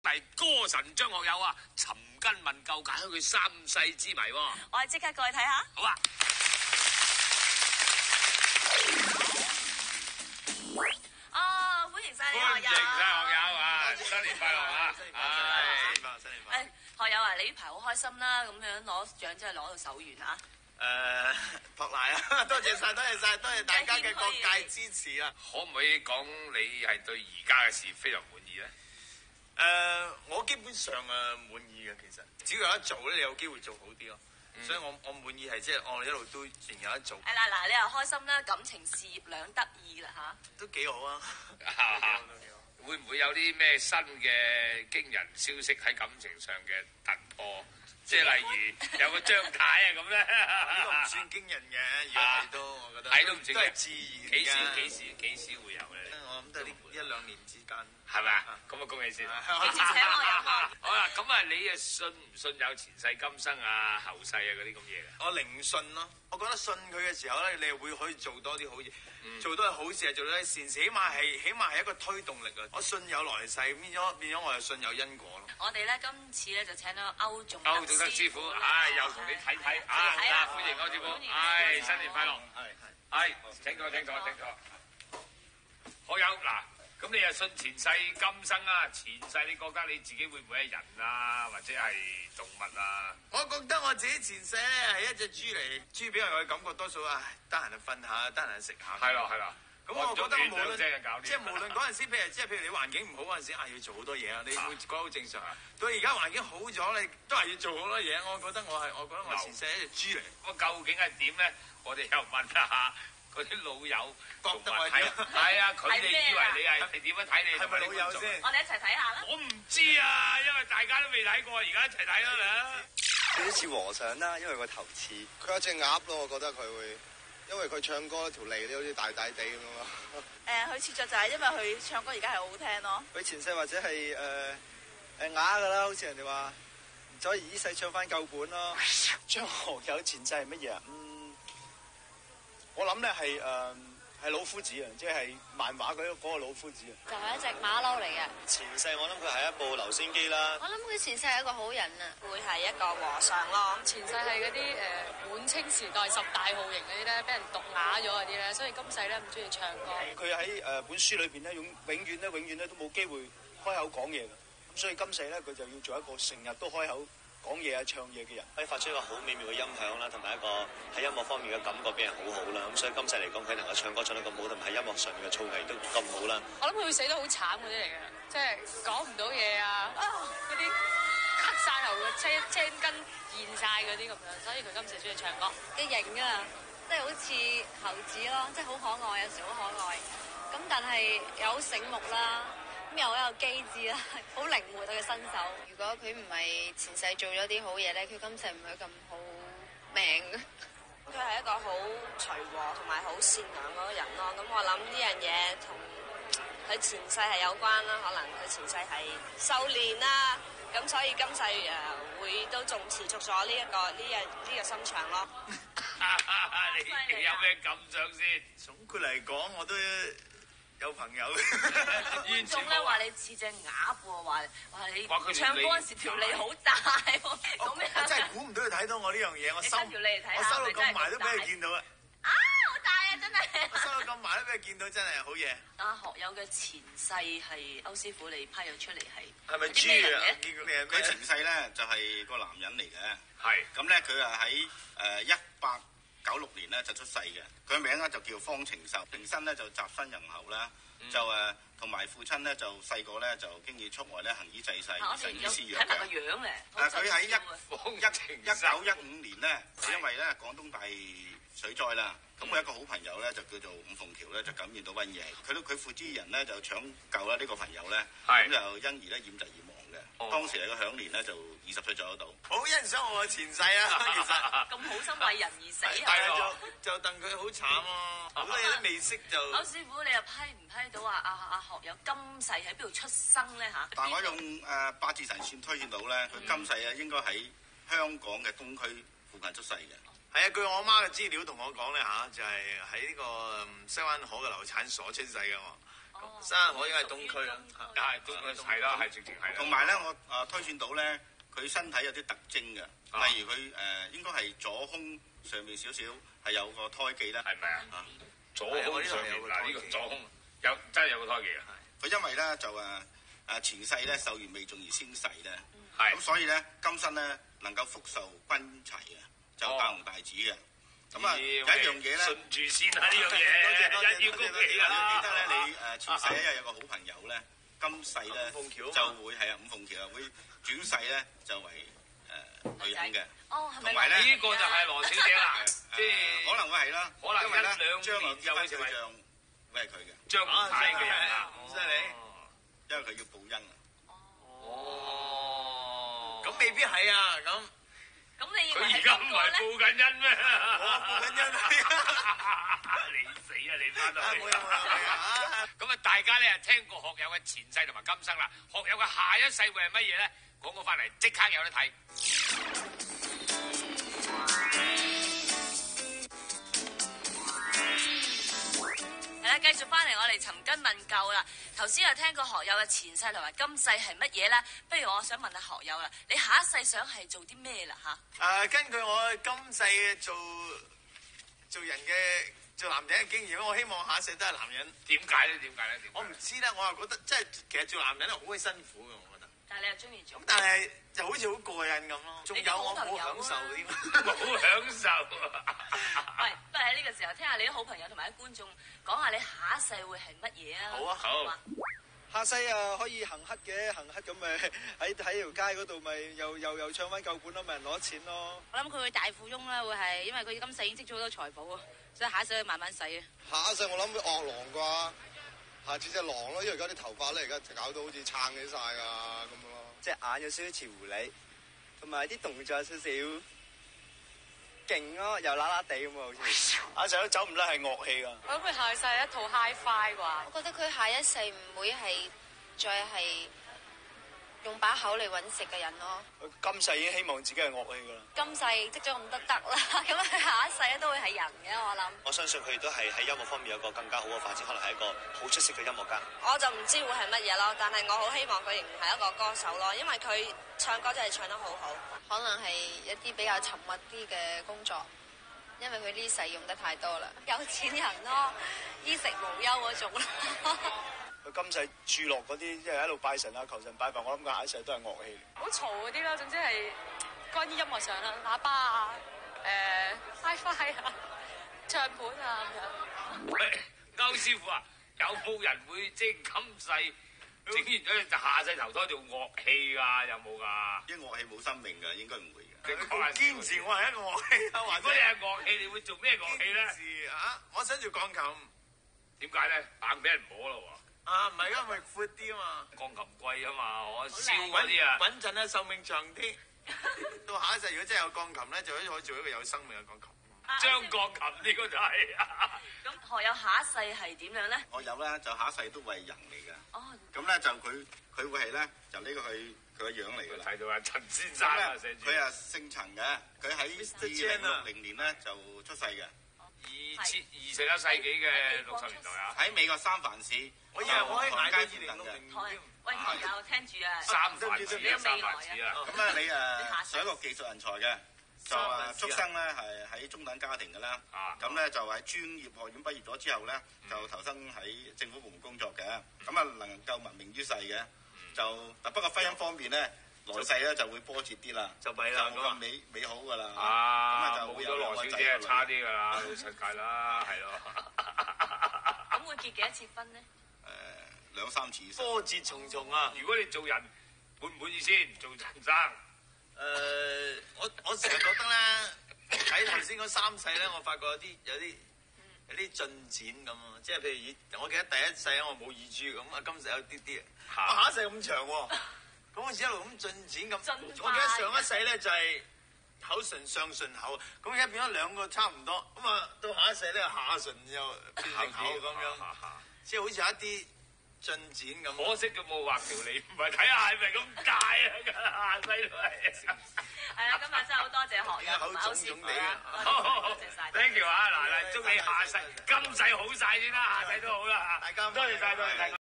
弟歌神張學友啊，尋根問究解開佢三世之謎喎。 我哋即刻過去睇下。 好啊！ 哦，歡迎晒你學友。 歡迎晒學友啊！新年快樂啊！ 新年快樂！ 學友啊，你呢排好開心啦，咁樣攞獎真係攞到手軟啊！ 托賴啊！多謝晒，多謝大家嘅各界支持啊！ 可唔可以講你係對而家嘅事非常滿意咧？ 我基本上滿意嘅，其實只要有得做咧，你有機會做好啲咯。所以我滿意係即係我一路都仍有得做。 係啦，嗱，你又開心啦，感情事業兩得意啦嚇， 都幾好啊！ 會唔會有啲咩新嘅驚人消息喺感情上嘅突破？即係例如有個張太啊咁咧， 呢個唔算驚人嘅，如果睇到我覺得睇都唔算都係自然嘅。 幾時會有咧？ 我諗都係呢一兩年之間， 係咪啊？咁啊，恭喜先！ 幾時請我飲啊？ 好啦，咁啊，你啊信唔信有前世今生啊、後世啊嗰啲咁嘢㗎？ 我零信咯。我覺得信佢嘅時候咧，你係會可以做多啲好嘢，做多啲好事，做多啲善事，起碼係一個推動力啊！我信有來世，變咗我係信有因果咯。 我哋咧今次咧就請到歐仲德師傅，又同你睇歡迎歐師傅，新年快樂，係，請坐。學友嗱，咁你又信前世今生啊？前世你覺得你自己會唔會係人啊，或者係動物啊？ 我覺得我自己前世咧係一隻豬嚟，豬俾我嘅感覺多數得閒就瞓下，得閒就食下。 係咯。 咁我覺得無論嗰陣時，譬如你環境唔好嗰陣時，要做好多嘢啊，你會覺得好正常。到而家環境好咗，你都係要做好多嘢。我覺得我前世係一隻豬嚟。 咁究竟係點咧？我哋又問下嗰啲老友， 覺得我係啊，佢哋以為你係點樣睇你？ 係咪老友先？ 我哋一齊睇下啦。 我唔知啊，因為大家都未睇過，而家一齊睇啦。 有啲似和尚啦，因為個頭似。佢有隻鴨咯，我覺得佢會。因為佢唱歌條脷都好似大大地咁咯。 佢似雀就係因為佢唱歌而家係好好聽咯。 佢前世或者係啞噶啦，好似人哋話，所以呢世唱翻舊本咯。張學友前世係乜嘢啊？我諗咧係老夫子啊，即係漫畫嗰個老夫子啊。 就係一隻馬騮嚟嘅。 前世我諗佢係一部留聲機啦。 我諗佢前世係一個好人啊， 會係一個和尚咯。 前世係嗰啲滿清時代10大酷刑嗰啲咧，俾人毒啞咗嗰啲咧，所以今世咧唔中意唱歌。 佢喺本書裏邊咧，永遠咧都冇機會開口講嘢嘅，咁所以今世咧佢就要做一個成日都開口講嘢唱嘢嘅人，可以發出一個好美妙嘅音響啦，同埋一個喺音樂方面嘅感覺俾人好好啦。咁所以今世嚟講，佢能夠唱歌唱得咁好，同埋喺音樂上面嘅造詣都咁好啦。 我諗佢會死得好慘嗰啲嚟嘅，即係講唔到嘢啊，嗰啲咳曬喉嘅青筋現晒嗰啲咁樣，所以佢今世中意唱歌。 嘅型啊，即係好似猴子咯，即係好可愛，有時好可愛。咁但係又好醒目啦。咁又好有機智啦，好靈活佢嘅身手。如果佢唔係前世做咗啲好嘢咧，佢今世唔會咁好命。 佢係一個好隨和同埋好善良嗰個人咯。咁我諗呢樣嘢同佢前世係有關啦，可能佢前世係修練啦，咁所以今世會都仲持續咗呢個心腸咯。 你有咩感想先？ 總括嚟講，我都有朋友， 觀眾咧話你似隻鴨喎，話你唱歌嗰時條脷好大喎，咁樣我真係估唔到佢睇到我呢樣嘢，我收條脷嚟睇下， 我收到咁埋都俾佢見到啊！ 好大啊，真係！ 我收到咁埋都俾佢見到，真係好嘢。 學友嘅前世係歐師傅你批咗出嚟係咪豬啊？ 佢前世咧就係個男人嚟嘅， 係咁咧佢係喺1896年咧就出世嘅，佢名咧就叫方晴壽，平生咧就習新仁厚啦，就同埋父親咧就細個咧就經已出外咧行醫濟世，神醫施藥嘅。 睇埋個樣咧， 佢喺1915年咧，因為咧廣東大水災啦，咁佢一個好朋友咧就叫做伍鳳橋咧就感染到瘟疫，佢父之人咧就搶救啦呢個朋友咧，咁就因而咧染疾而亡嘅。當時嚟個享年咧就20歲左右度。 好欣賞我嘅前世啊，其實咁好心為人而死， 就戥佢好慘咯，好多嘢都未識就。 歐師傅，你又批唔批到阿學友今世喺邊度出生咧嚇？ 但我用八字神算推算到咧，佢今世啊應該喺香港嘅東區附近出世嘅。 係啊，據我媽嘅資料同我講咧嚇，就係喺呢個西灣河嘅流產所出世嘅我。 生日我應該係東區啦， 係東區係啦，係直情係啦。 同埋咧，我推算到咧，佢身體有啲特徵嘅，例如佢應該係左胸上面少少係有個胎記啦， 係咪啊？左胸上面嗱呢個左胸真係有個胎記啊！ 佢因為咧就前世咧受完未盡而先逝咧， 係咁所以咧今生咧能夠福壽均齊嘅，就大紅大紫嘅。咁有一樣嘢咧， 順住先啊！呢樣嘢多謝要恭喜啦！ 記得咧，你前世一日有個好朋友咧，今世咧就會係五鳳橋啊，會轉世咧就為女人嘅。 哦，係咪？ 同埋咧呢個就係羅小姐啦，即係可能會係啦， 可能因為咧 1-2年將來就會成為像會係佢嘅， 張太嘅人啦， 犀利。 因為佢要報恩啊。 哦， 咁未必係啊，咁。 咁你以為佢而係家唔係邊個咧？ 報緊恩咩？ 我報緊恩你死啊！你翻到冇有啊！ 咁啊，大家咧聽過學友嘅前世同埋今生啦，學友嘅下一世會係乜嘢咧？講過翻嚟即刻有得睇。 係啦，繼續翻嚟我哋尋根問究啦。頭先有聽過學友嘅前世同埋今世係乜嘢咧？不如我想問下學友啦，你下一世想係做啲咩啦嚇？ 根據我今世做人嘅做男人嘅經驗，我希望下一世都係男人。 點解咧？ 我唔知咧，我又覺得即係其實做男人係好鬼辛苦嘅，我覺得。 但係你又中意做？ 但係就好似好過癮咁咯。仲有我冇享受添， 冇享受。 喂，不如喺呢個時候聽下你啲好朋友同埋啲觀眾講下你下一世會係乜嘢啊？ 好啊， 好啊。 下世啊可以行乞嘅，行乞咁咪喺條街嗰度咪又唱翻舊本咯，咪人攞錢咯。 我諗佢會大富翁啦，會係因為佢今世已經積咗好多財寶啊，所以下一世會慢慢使啊。 下一世我諗會惡狼啩，下次隻狼咯，因為而家啲頭髮咧而家搞到好似撐起晒啊咁咯。 隻眼有少少似狐狸，同埋啲動作有少少勁咯，又啦啦地咁啊，好似。 阿成都走唔甩係樂器㗎。 我諗佢下世係一套 Hi-Fi 啩。 我覺得佢下一世唔會係再係用把口嚟揾食嘅人咯。 佢今世已經希望自己係樂器㗎啦。 今世積咗咁多德啦，咁佢下一世咧都會係人嘅，我諗。 我相信佢亦都係喺音樂方面有個更加好嘅發展，可能係一個好出色嘅音樂家。 我就唔知會係乜嘢咯，但係我好希望佢仍然係一個歌手咯，因為佢唱歌真係唱得好好。 可能係一啲比較沉默啲嘅工作，因為佢呢世用得太多啦。有錢人咯，衣食無憂嗰種咯。 佢今世住落嗰啲，即係喺度拜神啊、求神拜佛，我諗佢下一世都係樂器。 好嘈嗰啲啦，總之係關於音樂上啦，喇叭啊、Hi-Fi 啊、唱盤啊咁樣。 喂，歐師傅啊，有冇人會即係今世整完咗就下世投胎做樂器㗎？有冇㗎？ 啲樂器冇生命㗎，應該唔會嘅。 你佢堅持我係一個樂器啊， 如果你係樂器，你會做咩樂器咧？ 堅持啊！我想做鋼琴。 點解咧？硬俾人摸咯喎！ 啊，唔係，因為闊啲啊嘛。 鋼琴貴啊嘛，我燒嗰啲啊。 穩陣啊，壽命長啲。到下一世如果真係有鋼琴咧，就可以做一個有生命嘅鋼琴。 張鋼琴呢個就係。 咁學友下一世係點樣咧？ 我有咧，就下一世都會係人嚟嘅。 哦。 咁咧就佢會係咧，就呢個佢個樣嚟㗎啦。 睇到啊，陳先生啊，寫住。 佢係姓陳嘅，佢喺2060年咧就出世嘅。 21世紀嘅60年代啊。 喺美國三藩市。 我以為我可以捱到2060年。 喂，學友聽住啊！ 三藩市啊，三藩市啊。 咁咧你上一個技術人才嘅。就出生咧係喺中等家庭嘅啦，咁咧就喺專業學院畢業咗之後咧，就投身喺政府部門工作嘅，咁啊能夠聞名於世嘅，就不過婚姻方面咧，來世咧就會波折啲啦， 就弊啦， 冇咁美好噶啦，咁啊就冇咗羅小姐差啲噶啦，老實計啦，係咯。 咁會結幾多次婚咧 ？2-3次以上。 波折重重啊！ 如果你做人滿唔滿意先？做陳生？ 我成日覺得咧，喺頭先嗰3世咧，我發覺有啲進展咁啊！即係譬如我記得第一世我冇耳珠咁啊，今世有啲啲，我下一世咁長喎，咁好似一路咁進展咁。我記得上一世咧就係口唇上唇口，咁而家變咗2個差唔多，咁啊到下一世咧下唇又變成口咁樣，即係好似有一啲進展咁。 可惜佢冇畫條脷，唔係睇下係咪咁大啊！下世都係。 係啦，今日真係好多謝學友同埋歐師傅啦，多謝晒。 Thank you 啊！嗱，祝你下世今世好晒先啦，下世都好啦嚇。 大家多謝晒，多謝晒。